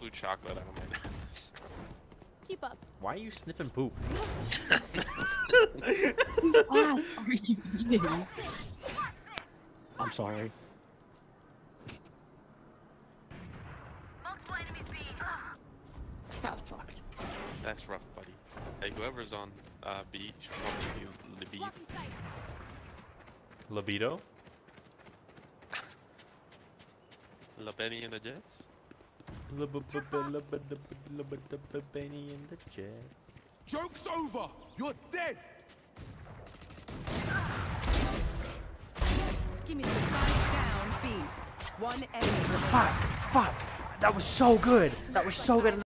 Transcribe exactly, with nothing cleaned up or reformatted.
absolute chocolate out of my nose. Keep up. Why are you sniffing poop? Whose ass are you eating? I'm sorry. Got fucked. That's rough, buddy. Hey, whoever's on uh, B should probably be Libby. Libido? La Benny and the Jets? Benny in the jet. Joke's over! You're dead! Give me the spike down B. One enemy. Fuck! Fuck! That was so good! That was so good!